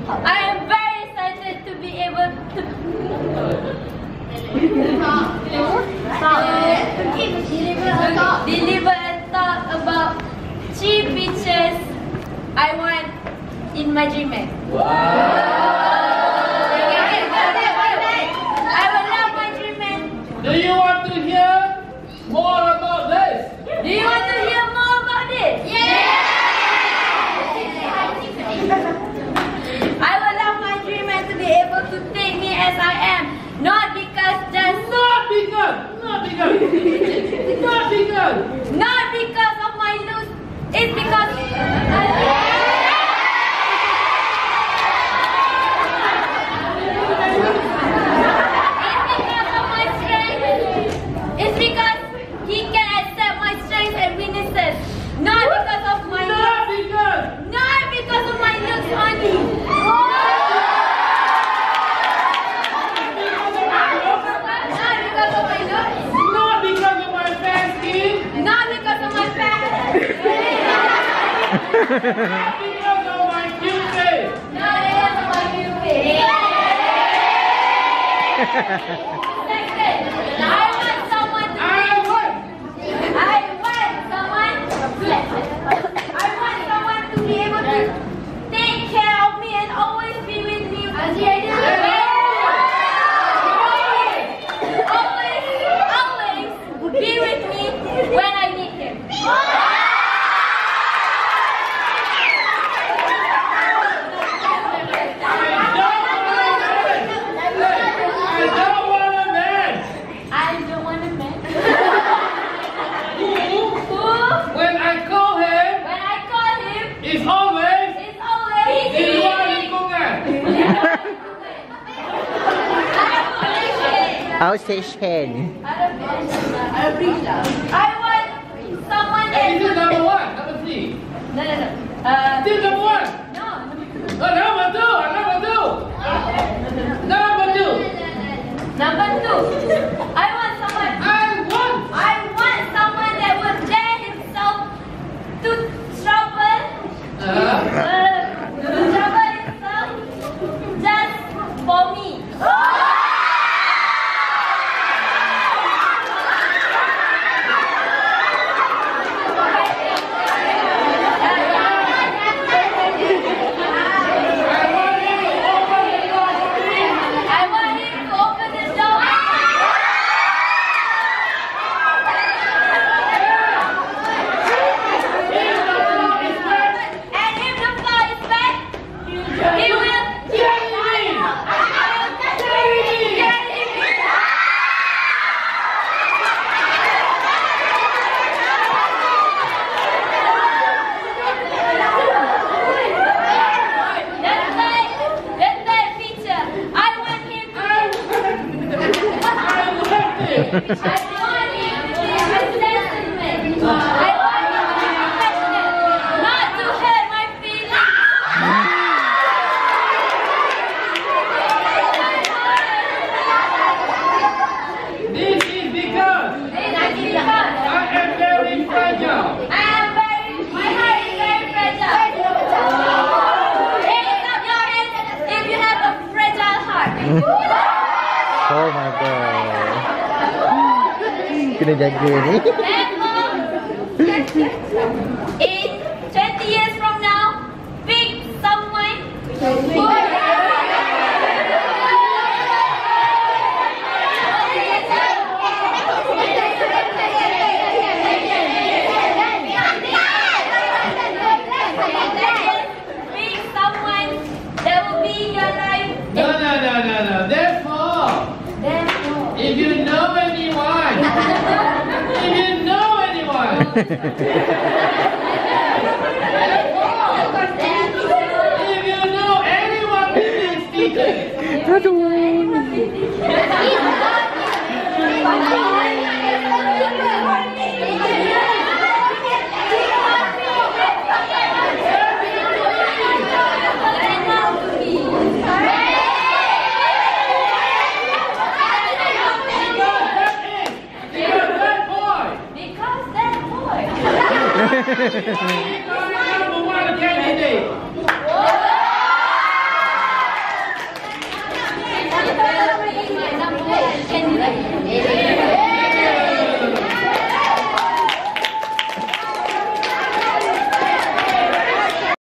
I am very excited to be able to deliver a talk about 3 features I want in my dream man. I will love my dream man. Do you want to hear more about this? Do you want to hear more about this? Yeah! I would love my dream man to be able to take me as I am, not because of my looks. It's because of my strength. It's because he can accept my strengths and weaknesses, not because of my looks. Not because of my looks only. Not because of my looks. Not because of my fair skin. Not because of my fashion. Not because of my cute face. Not because of my cute face. Second, I want someone to be able to take care of me and always be with me. Always be with me when I need him. I don't want a man. Who? When I call him, it's always di luar lingkungan. Outstation. I want someone that Is it number 1? Number 3? No. Still number 1? No. Oh, number 2. Number 2. Number 2. I want someone that would dare himself to trouble himself just for me. I want him to open the door. And if the floor is wet, he will carry me. That's that feature. I want him to be a gentleman. I want him to be affectionate, not to hurt my feelings. This is because I am very fragile. My heart is very fragile. Raise up your hands if you have a fragile heart. Oh my god. Kena jaga ni. Therefore, in 20 years from now, pick someone who pick someone that will be in your life. No. Therefore, if you know anyone, if you know anyone with this feature, Because that boy.